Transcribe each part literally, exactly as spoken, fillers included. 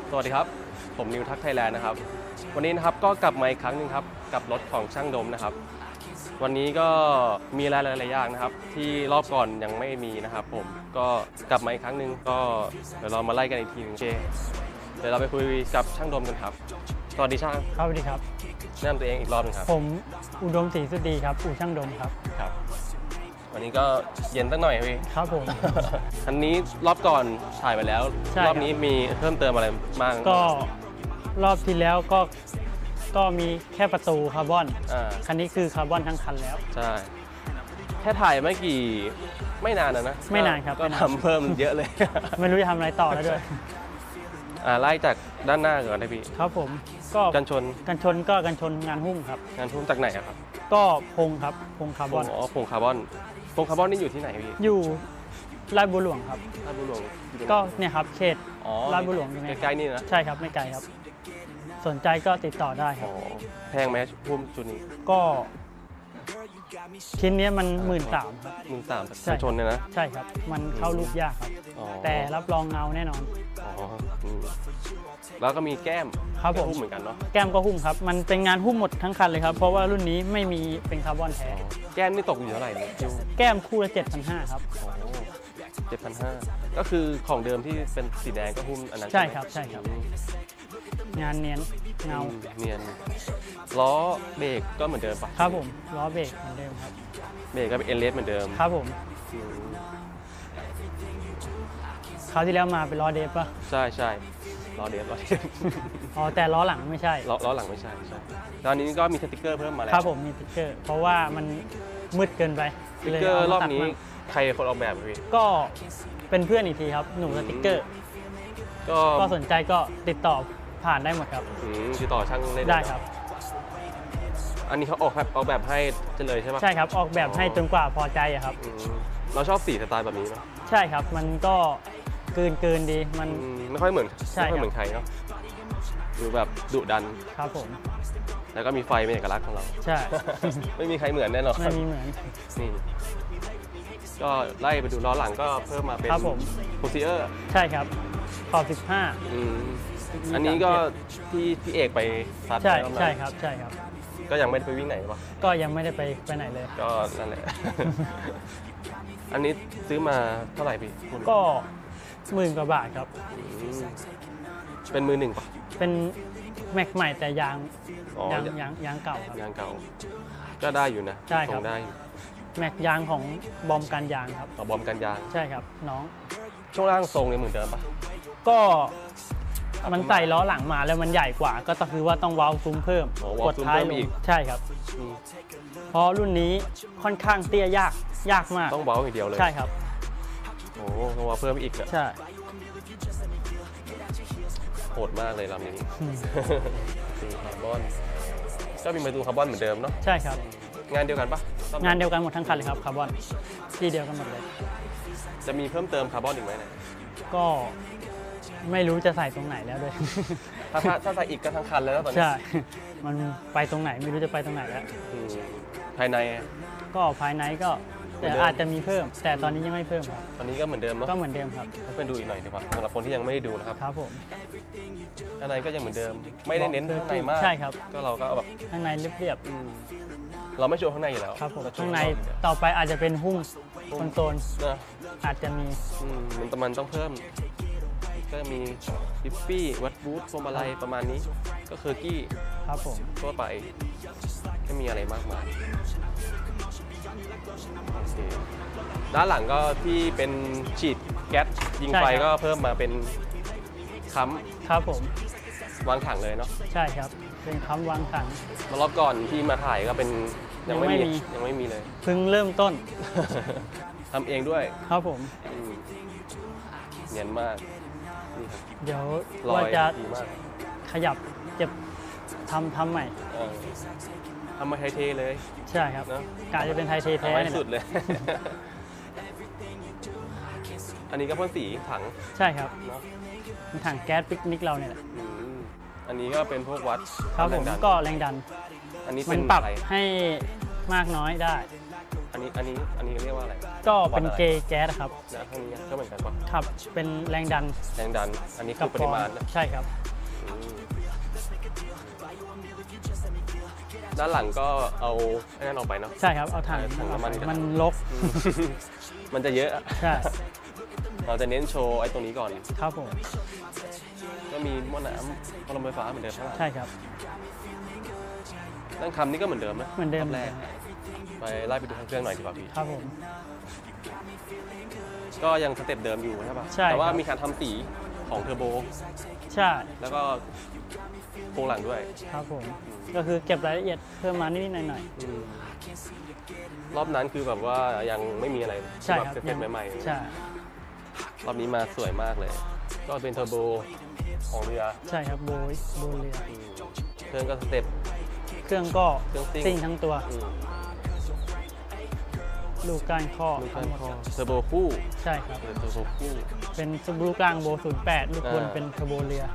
สวัสดีครับผมนิวทักไทยแลนด์นะครับวันนี้นะครับก็กลับมาอีกครั้งหนึ่งครับกับรถของช่างดมนะครับวันนี้ก็มีหลายๆอย่างนะครับที่รอบก่อนยังไม่มีนะครับผมก็กลับมาอีกครั้งหนึ่งก็เดี๋ยวเรามาไล่กันอีกทีนึงโอเคเดี๋ยวเราไปคุยกับช่างดมกันครับสวัสดีช่างครับสวัสดีครับแนะนำตัวเองอีกรอบนึงครับผมอุดมศรีสุดีครับอู่ช่างดมครับครับวันนี้ก็เย็นตั้งหน่อยพี่ครับผมอันนี้รอบก่อนถ่ายไปแล้วรอบนี้มีเพิ่มเติมอะไรบ้างก็รอบที่แล้วก็ก็มีแค่ประตูคาร์บอนคันนี้คือคาร์บอนทั้งคันแล้วใช่แค่ถ่ายไม่กี่ไม่นานนะนะไม่นานครับก็ทำเพิ่มเยอะเลยไม่รู้จะทำอะไรต่อแล้วด้วยไล่จากด้านหน้าก่อนได้พี่ครับผมก็กันชนกันชนก็กันชนงานหุ้มครับงานหุ้มจากไหนครับก็พงครับพงคาร์บอนอ๋อพงคาร์บอนพงคาร์บอนนี่อยู่ที่ไหนพี่อยู่ลาดบัวหลวงครับลาดบัวหลวงก็เนี่ยครับเขตลาดบัวหลวงใกล้ๆนี่นะใช่ครับไม่ไกลครับสนใจก็ติดต่อได้ครับแพงไหมหุ้มชุดนี้ก็ชิ้นนี้มันหมื่นสามครับหมื่นสามกันชนเนี่ยนะใช่ครับมันเข้ารูปยากครับแต่รับรองเงาแน่นอนอ๋อแล้วก็มีแก้มครับผมหุ้มเหมือนกันเนาะแก้มก็หุ้มครับมันเป็นงานหุ้มหมดทั้งคันเลยครับเพราะว่ารุ่นนี้ไม่มีเป็นคาร์บอนแท้แก้มนี่ตกอยู่เท่าไหร่เนี่ยแก้มคู่ละเจ็ดพันห้าครับเจ็ดพันห้าก็คือของเดิมที่เป็นสีแดงก็หุ้มอันนั้นใช่ครับใช่ครับงานเนียนเงาเนียนล้อเบรกก็เหมือนเดิมปะครับผมล้อเบรกเหมือนเดิมครับเบรกก็เป็นเอเลสเหมือนเดิมครับผมคราวที่แล้วมาเป็นล้อเดฟป่ะใช่ใช่ล้อเดฟล้อเดฟอ๋อแต่ล้อหลังไม่ใช่ล้อล้อหลังไม่ใช่ใช่ตอนนี้ก็มีสติ๊กเกอร์เพิ่มมาแล้วครับผมมีสติ๊กเกอร์เพราะว่ามันมืดเกินไปสติ๊กเกอร์รอบนี้ใครคนออกแบบพี่ก็เป็นเพื่อนอีกทีครับหนุ่มสติ๊กเกอร์ก็สนใจก็ติดต่อผ่านได้หมดครับติดต่อช่างได้ครับอันนี้เขาออกแบบออกแบบให้เลยใช่ไหมใช่ครับออกแบบให้จนกว่าพอใจครับเราชอบสีสไตล์แบบนี้เนาะใช่ครับมันก็เกินเกินดีมันไม่ค่อยเหมือนไม่ค่อยเหมือนใครเนาะดูแบบดุดันครับผมแล้วก็มีไฟเป็นเอกลักษณ์ของเราใช่ไม่มีใครเหมือนแน่นอนไม่มีเหมือนนี่ก็ไล่ไปดูล้อหลังก็เพิ่มมาเป็นโพซิเออร์ใช่ครับขอบสิบห้าอันนี้ก็ที่พี่เอกไปซัดใช่ใช่ครับใช่ครับก็ยังไม่ได้ไปวิ่งไหนปะก็ยังไม่ได้ไปไปไหนเลยก็นั่นแหละอันนี้ซื้อมาเท่าไหร่พี่ก็หมื่นกว่าบาทครับเป็นมือหนึ่งปะเป็นแม็กใหม่แต่ยางยางยางยางเก่าครับยางเก่าก็ได้อยู่นะใช่ครับได้แม็กยางของบอมกันยางครับบอมกันยางใช่ครับน้องช่วงล่างทรงเนี่ยเหมือนเดิมปะก็มันใส่ล้อหลังมาแล้วมันใหญ่กว่าก็คือว่าต้องเว้าซุ้มเพิ่มกดท้ายลงใช่ครับเพราะรุ่นนี้ค่อนข้างเตี้ยยากยากมากต้องเว้าอย่างเดียวเลยใช่ครับโอ้ต้องเว้าเพิ่มอีกใช่โหดมากเลยลำนี้สีคาร์บอนก็มีประตูคาร์บอนเหมือนเดิมเนาะใช่ครับงานเดียวกันปะงานเดียวกันหมดทั้งคันเลยครับคาร์บอนที่เดียวกันหมดเลยจะมีเพิ่มเติมคาร์บอนอีกไหมเนี่ยก็ไม่รู้จะใส่ตรงไหนแล้วด้วยถ้าถ้าใส่อีกก็ทั้งคันแล้วตอนนี้ใช่มันไปตรงไหนไม่รู้จะไปตรงไหนแล้วภายในก็ภายในก็แต่อาจจะมีเพิ่มแต่ตอนนี้ยังไม่เพิ่มครับตอนนี้ก็เหมือนเดิมเนาะก็เหมือนเดิมครับให้เพื่อนดูอีกหน่อยดีกว่าสำหรับคนที่ยังไม่ได้ดูนะครับครับผมข้างในก็ยังเหมือนเดิมไม่ได้เน้นข้างในมากใช่ครับก็เราก็แบบข้างในเรียบๆเราไม่โชว์ข้างในอยู่แล้วครับผมข้างในต่อไปอาจจะเป็นหุ้มคอนโซลอาจจะมีมันมันต้องเพิ่มก็มีฮิปปี้วัดบูทพวงมาลัยประมาณนี้ก็คือกี้ครับผมทั่วไปไม่มีอะไรมากมายโอเคด้านหลังก็ที่เป็นฉีดแก๊สยิงไฟก็เพิ่มมาเป็นค้ำครับผมวางถังเลยเนาะใช่ครับเป็นค้ำวางถังมารอบก่อนที่มาถ่ายก็เป็นยังไม่มียังไม่มีเลยเพิ่งเริ่มต้นทำเองด้วยครับผมเนียนมากเดี๋ยวว่าจะขยับเจ็บทำทำใหม่ทำมาไทยเทเลยใช่ครับกะจะเป็นไทยเทแท้สุดเลยอันนี้ก็พ่นสีถังใช่ครับถังแก๊สปิกนิกเราเนี่ยแหละอันนี้ก็เป็นพวกวัดครับผมก็แรงดันอันนี้มันปรับให้มากน้อยได้อันนี้อันนี้อันนี้เรียกว่าอะไรก็เป็นเกย์แก๊สครับนะข้างนี้ก็เหมือนกันปะครับเป็นแรงดันแรงดันอันนี้คือปริมาณนะใช่ครับด้านหลังก็เอาไอ้นั่นออกไปเนาะใช่ครับเอาถังน้ำมันมันรกมันจะเยอะใช่เราจะเน้นโชว์ไอ้ตรงนี้ก่อนครับผมก็มีหม้อน้ำพัดลมไฟฟ้าเหมือนเดิมใช่ครับนั่งคำนี้ก็เหมือนเดิมนะเหมือนเดิมแรกไปไล่ไปดูเครื่องหน่อยดีกว่าพี่ครับผมก็ยังสเต็ปเดิมอยู่ใช่ป่ะใช่แต่ว่ามีการทำสีของเทอร์โบใช่แล้วก็โครงหลังด้วยครับผมก็คือเก็บรายละเอียดเพิ่มมานิดๆหน่อยๆรอบนั้นคือแบบว่ายังไม่มีอะไรใช่ครับเสร็จใหม่ๆใช่รอบนี้มาสวยมากเลยก็เป็นเทอร์โบของเรือใช่ครับโบยโบเรือเครื่องก็สเต็ปเครื่องก็ซิ่งทั้งตัวลูกก้านข้อลูกก้านข้อเทอร์โบคู่ใช่ครับเทอร์โบคู่เป็นลูกกลางโบศูนย์แปดลูกบนเป็นเทอร์โบเรือ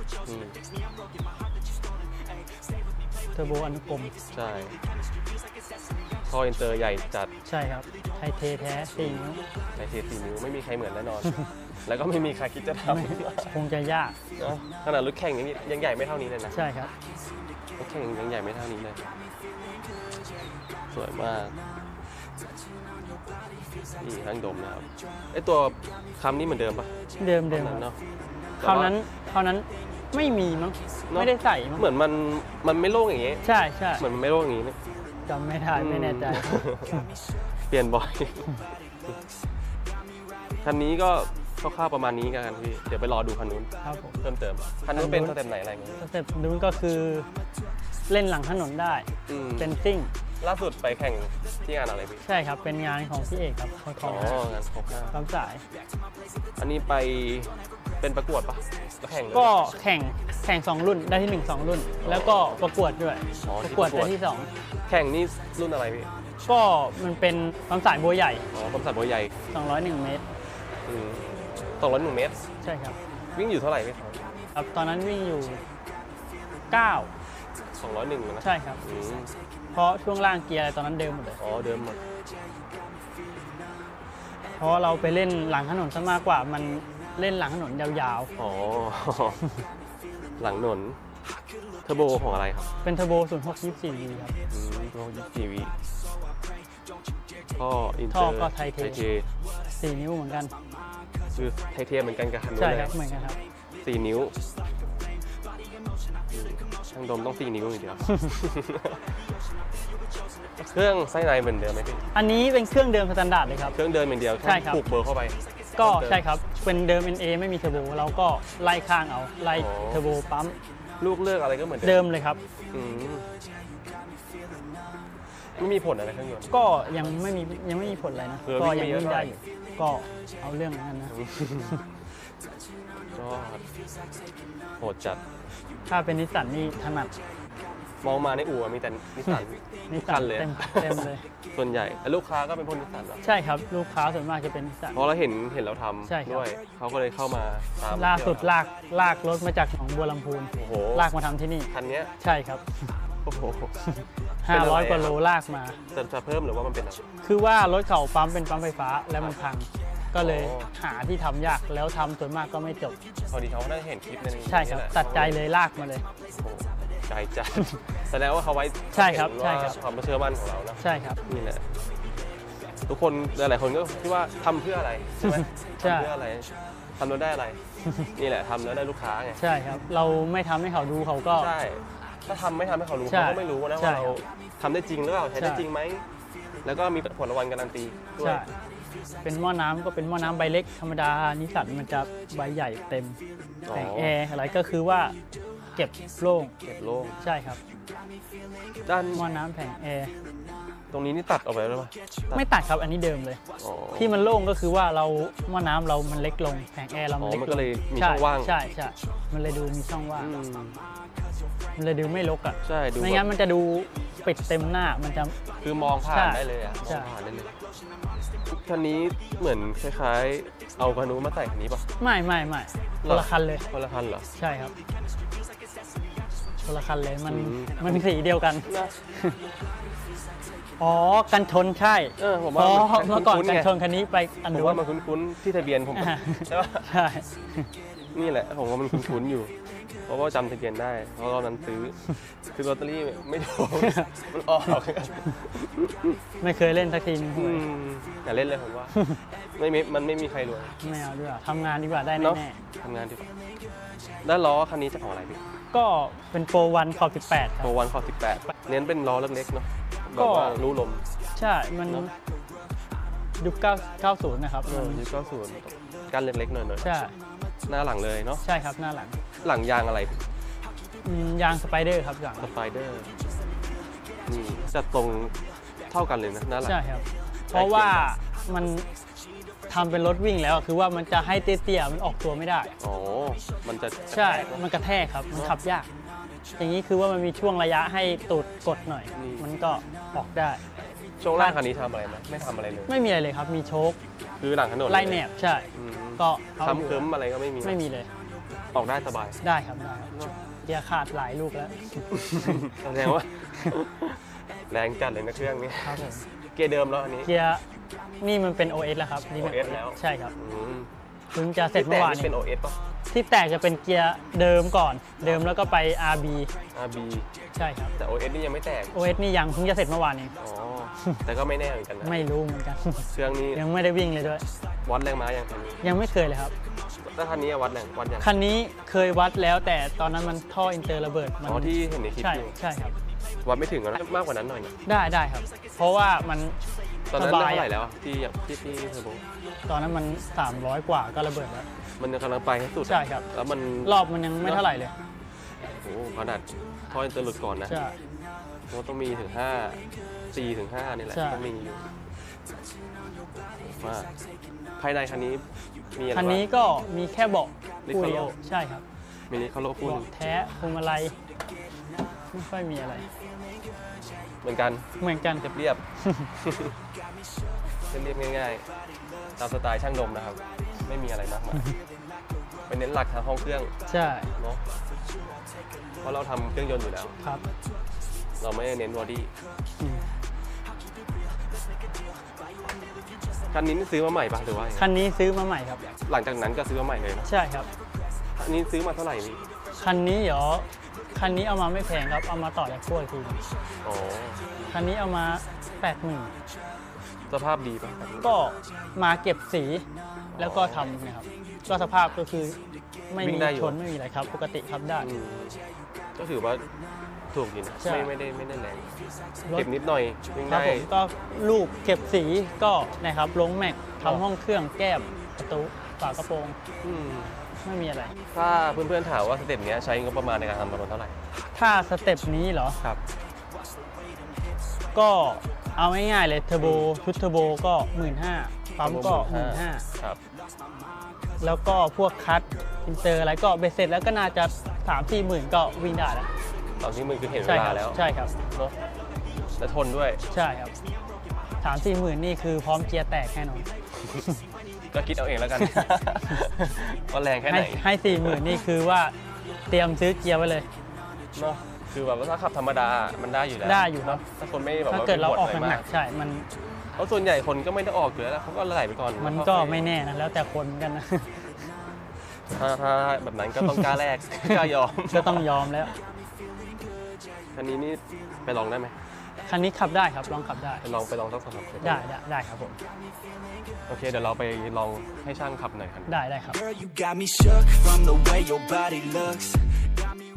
เทอร์โบอนุกรมใช่ท่ออินเตอร์ใหญ่จัดใช่ครับไทเทแท้สี่นิ้วไทเทสี่นิ้วไม่มีใครเหมือนแน่นอนแล้วก็ไม่มีใครคิดจะทำคงจะยากขนาดรถแข่งยังยังใหญ่ไม่เท่านี้เลยนะใช่ครับรถแข่งยังใหญ่ไม่เท่านี้เลยสวยมากนี่ทั้งดมนะครับไอตัวคำนี้เหมือนเดิมปะเดิมเดิมเนาะคราวนั้นคราวนั้นไม่มีมั้งไม่ได้ใส่เหมือนมันมันไม่โล่งอย่างงี้ใช่ใช่เหมือนมันไม่โล่งอย่างงี้จำไม่ได้ไม่แน่ใจเปลี่ยนบ่อยคันนี้ก็คร่าวๆประมาณนี้กันพี่เดี๋ยวไปรอดูคันนู้นเพิ่มเติมคันนู้นเป็นสเต็ปไหนอะไรเงี้ยสเต็ปนู้นก็คือเล่นหลังถนนได้เป็นซิ่งล่าสุดไปแข่งที่งานอะไรพี่ใช่ครับเป็นงานของพี่เอกครับอ๋องานของปั๊มสายอันนี้ไปเป็นประกวดปะแข่งก็แข่งแข่งสองรุ่นได้ที่หนึ่งสองรุ่นแล้วก็ประกวดด้วยประกวดได้ที่สองแข่งนี่รุ่นอะไรพี่ก็มันเป็นปั๊มสายโบใหญ่อ๋อปั๊มสายโบใหญ่สองร้อยเอ็ดเมตรสองร้อยเอ็ดเมตรใช่ครับวิ่งอยู่เท่าไหร่พี่ครับตอนนั้นวิ่งอยู่เก้าสองร้อยหนึ่งนะใช่ครับเพราะช่วงล่างเกียร์อะไรตอนนั้นเดิมหมดเลยอ๋อเดิมหมดเพราะเราไปเล่นหลังถนนซะมากกว่ามันเล่นหลังถนนยาวๆอ๋อหลังถนนเทอร์โบของอะไรครับเป็นเทอร์โบศูนย์หก ยี่สิบสี่ วี ครับอืมศูนย์หก ยี่สิบสี่ วีท่ออินเตอร์ท่อก็ไทเทสี่นิ้วเหมือนกันคือไทเทเหมือนกันกับคันนู้นใช่ครับเหมือนกันครับสี่นิ้วช่างดมต้องสี่นิ้วอย่างเดียวเครื่องไส้ในเหมือนเดิมไหมพี่อันนี้เป็นเครื่องเดิมสแตนดาร์ดเลยครับเครื่องเดิมเหมือนเดียวแค่ผูกเบอร์เข้าไปก็ใช่ครับเป็นเดิม เอ็น เอ ไม่มีเทอร์โบเราก็ไล่ข้างเอาไล่เทอร์โบปั๊มลูกเลือกอะไรก็เหมือนเดิมเลยครับไม่มีผลอะไรเครื่องยนต์ก็ยังไม่มียังไม่มีผลอะไรนะก็ยังวิ่งได้อยู่ก็เอาเรื่องนั้นนะก็โหดจัดถ้าเป็นนิสสันนี่ถนัดมองมาในอู่มีแต่นิสสันนิสสันเลยเต็มเลยส่วนใหญ่ลูกค้าก็เป็นคนนิสสันใช่ครับลูกค้าส่วนมากจะเป็นนิสสันเพราะเราเห็นเห็นเราทำด้วยเขาก็เลยเข้ามาตามล่าสุดลากลากรถมาจากหนองบัวลำพูนลากมาทำที่นี่คันนี้ใช่ครับโอ้โหห้าร้อยกว่าโลลากมาจะเพิ่มหรือว่ามันเป็นอะไรคือว่ารถเขาปั๊มเป็นปั๊มไฟฟ้าแล้วมันพังก็เลยหาที่ทำยากแล้วทำส่วนมากก็ไม่จบพอดีเขาได้เห็นคลิปในนี้ใช่ครับตัดใจเลยลากมาเลยใจจัดแสดงว่าเขาไว้ใช่ครับใช่ครับความเชื่อมั่นของเรานะใช่ครับนี่แหละทุกคนหลายๆคนก็คิดว่าทำเพื่ออะไรใช่ไหมทำเพื่ออะไรทำแล้วได้อะไรนี่แหละทำแล้วได้ลูกค้าไงใช่ครับเราไม่ทำให้เขาดูเขาก็ใช่ถ้าทำไม่ทำให้เขารู้เขาก็ไม่รู้นะว่าเราทำได้จริงหรือเปล่าใช้ได้จริงไหมแล้วก็มีผลรางวัลการันตีด้วยเป็นหม้อน้ำก็เป็นหม้อน้ำใบเล็กธรรมดานิสสันมันจะใบใหญ่เต็มแผงแอร์อะไรก็คือว่าเก็บโล่งเก็บโล่งใช่ครับด้านหม้อน้ำแผงแอร์ตรงนี้นี่ตัดออกไปหรือเปล่าไม่ตัดครับอันนี้เดิมเลยที่มันโล่งก็คือว่าเราหม้อน้ำเรามันเล็กลงแผงแอร์เรามันเล็กมันก็เลยมีช่องว่างใช่ใช่มันเลยดูมีช่องว่างมันเลยดูไม่รกอ่ะใช่ไม่งั้นมันจะดูปิดเต็มหน้ามันจะคือมองผ่านได้เลยอ่ะมองผ่านได้เลยคันนี้เหมือนคล้ายๆเอาคันนู้นมาใส่คันนี้ป่ะไม่ไม่ไม่คนละคันเลยคนละคันเหรอใช่ครับคนละคันเลยมันมันสีเดียวกันอ๋อกันชนใช่เออผมเพว่าราะมันเมื่อก่อนคุ้นๆกันไงชนคันนี้ไปอันผมนู้ว่าน มันคุ้นๆที่ทะเบียนผมอ่าใช่ปะใช่นี่แหละผมว่ามันคุ้นๆอยู่ เพราะว่าจำทะเบียนได้เพราะตอนนั้นซื้อคือลอตเตอรี่ไม่ถูกมันออกไม่เคยเล่นสักทีนึงอืมอย่าเล่นเลยผมว่าไม่มีมันไม่มีใครรวยไม่เอาด้วยทำงานดีกว่าได้เนาะแน่ทำงานดีกว่าด้านล้อคันนี้จะของอะไรพี่ๆก็เป็นโปรวันขอบสิบแปดครัโปบรวันขอบสิบแปดเน้นเป็นล้อเล็กๆเนาะแบก็บว่ารู้ลมใช่มันเนอะยุคเก้าสิบนะครับเออยุคเก้าสิบกันเล็กๆหน่อยใช่ๆหน้าหลังเลยเนาะใช่ครับหน้าหลังหลังยางอะไรอืมยางสไปเดอร์ครับหลังสไปเดอร์นี่จะตรงเท่ากันเลยนะหน้าหลังใช่ครับ เพราะว่ามันทำเป็นรถวิ่งแล้วคือว่ามันจะให้เตี้ยๆมันออกตัวไม่ได้อ๋อมันจะใช่มันกระแทกครับมันขับยาก อย่างนี้คือว่ามันมีช่วงระยะให้ตูดกดหน่อย มันก็ออกได้ช่วงล่างคันนี้ทำอะไรไหมไม่ทำอะไรเลยไม่มีอะไรเลยครับมีโชคคือหลังถนนไล่แหนบใช่อืมก็เอาอยู่ค้ำเคิมอะไรก็ไม่มีไม่มีเลยออกได้สบายได้ครับได้ครับเกียร์ขาดหลายลูกแล้วแสดงว่า แรงจัดเลยนะเครื่องนี้ครับผมเกียร์เดิมแล้วอันนี้เกียร์นี่มันเป็น โอ เอส แล้วครับนี่มันโอ เอส แล้วใช่ครับอืมเพิ่งจะเสร็จที่เมื่อวานแต่นี้เป็น โอ เอส ป่ะที่แตกจะเป็นเกียร์เดิมก่อน เดิมแล้วก็ไป อาร์ บีอาร์ บีใช่ครับแต่ โอ เอส นี่ยังไม่แตกโอ เอส นี่ยังเพิ่งจะเสร็จเมื่อวานเองอ๋อ แต่ก็ไม่แน่เหมือนกันนะไม่รู้เหมือนกันเครื่องนี้ยังไม่ได้วิ่งเลยด้วยวัดแรงม้ายังคันนี้ยังไม่เคยเลยครับถ้าคันนี้วัดแรงวัดยังคันนี้เคยวัดแล้วแต่ตอนนั้นมันท่ออินเตอร์ระเบิดมัอ๋อที่เห็นในคลิปใช่อยู่ใช่ครับวัดไม่ถึงแล้วมากกว่านั้นหน่อยนะได้ได้ครับ เพราะว่ามันตอนนั้นสได้บายเท่าไหร่แล้วอะที่อย่างที่ที่เทอร์โบตอนนั้นมัน สามร้อย กว่าก็ระเบิดแล้วมันยังกำลังไปให้สุดใช่ครับแล้วมันรอบมันยังไม่เท่าไหร่เลยโอ้โหขนาดท่ออินเตอร์หลุดก่อนนะใช่เพราะว่าต้องมีถึงห้า สี่ถึงห้านี่แหละใช่ต้องมีอยู่มากภายในคันนี้มีอะไรคันนี้บ้างก็มีแค่เบาะ Recaro คู่เดียวใช่ครับมินิคาโลคู่หเบาะนึ่งแท้พวงมาลัยไม่ค่อยมีอะไรเหมือนกันเหมือนกันเรียบๆ เรียบๆง่ายๆ ตามสไตล์ช่างดมนะครับ ไม่มีอะไรมากมายเป็นเน้นหลักทางห้องเครื่องใช่เนาะเพราะเราทำเครื่องยนต์อยู่แล้วครับเราไม่ได้เน้นบอดี้อืมคันนี้นี่ซื้อมาใหม่ปะหรือว่ายังไงคันนี้ซื้อมาใหม่ครับหลังจากนั้นก็ซื้อมาใหม่เลยเนอะใช่ครับอันนี้ซื้อมาเท่าไหร่พี่คันนี้เดี๋ยวคันนี้เอามาไม่แพงครับ เอามาต่อจากขั้วอีกทีอ๋อคันนี้เอามาแปดหมื่นสภาพดีปะก็มาเก็บสีแล้วก็ทำนะครับ ก็สภาพก็คือไม่มีชนไม่มีอะไรครับ ปกติครับได้อืมก็ถือว่าถูกดีนะใช่ไม่ไม่ได้ไม่ได้แรงรถเก็บนิดหน่อยวิ่งครับได้ผมก็ลูกเก็บสีก็นะครับลงแม็กทำห้องเครื่องแก้มประตูฝากระโปรงอืมไม่มีอะไรถ้าเพื่อนๆถามว่าสเต็ปเนี้ยใช้งบประมาณในการทำประมาณเท่าไหร่ถ้าสเต็ปนี้เหรอครับก็เอาง่ายๆเลยเทอร์โบชุดเทอร์โบก็หมื่นห้าปั๊มก็หมื่นห้าครับแล้วก็พวกคัทอินเตอร์อะไรก็เบ็ดเสร็จแล้วก็น่าจะสามสี่หมื่นก็วิ่งได้แล้วตอนที่มือคือเห็นเวใช่ลาครัแล้วใช่ครับเนาะและทนด้วยใช่ครับสามสี่หมื่นนี่คือพร้อมเกียร์แตกแน่นอนก็คิดเอาเองแล้วกัน ว่าแรงแค่ไหให้นให้สี่หมื่นนี่คือว่าเตรียมซื้อเกียร์ไว้เลยเนาะคือแบบว่าถ้าขับธรรมดา มันได้อยู่แล้วได้อยู่ครับถ้าคนไม่แบบถ้าว่าเกิดเราออกไปหนักๆใช่ มันเพราะส่วนใหญ่คนก็ไม่ได้ออกอยู่แล้วเขาก็ไหลไปก่อนมันแล้วก็ค่อยไม่แน่นะแล้วแต่คนเหมือนกันนะถ้าถ้าแบบนั้นก็ต้องกล้าแลก กล้ายอมก็ต้องยอมแล้วคันนี้นี่ไปลองได้ไหมคันนี้ขับได้ครับลองขับได้ไปลองไปลองสักสองสามเทสได้ได้ได้ครับผมโอเคเดี๋ยวเราไปลองให้ช่างขับหน่อยครับได้ได้ครับ Girl, you got me shook from the way your body looks. Got me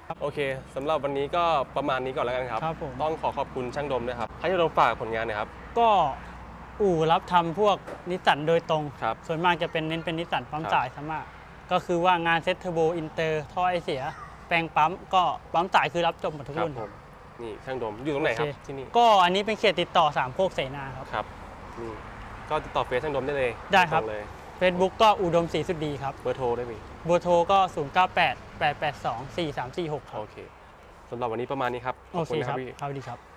โอเคสำหรับวันนี้ก็ประมาณนี้ก่อนแล้วกันครับครับผมต้องขอขอบคุณช่างดมด้วยครับให้ช่างดมฝากผลงานหน่อยครับก็อู่รับทำพวกนิสสันโดยตรงครับส่วนมากจะเป็นเน้นเป็นนิสสันปั๊มครับสายซะมากก็คือว่างานเซ็ตเทอร์โบอินเตอร์ท่อไอเสีย แปลงปั๊มก็ปั๊มสายคือรับจบหมดทุกครับรุ่นผมนี่ช่างดมอยู่ตรงไหนครับโอเคที่นี่ก็อันนี้เป็นเขตติดต่อสามโคกเสนาครับครับนี่ก็ติดต่อเฟซช่างดมได้เลยได้ครับตงเลย Facebook ก็อุดมศรีสุดดีครับเบอร์โทรได้มีเบอร์โทรก็ ศูนย์ เก้า แปด แปด แปด สอง สี่ สาม สี่ หก ครับโอเคสำหรับวันนี้ประมาณนี้ครับขโออบเคคุณนะคครัรับบพี่ครับดีครับ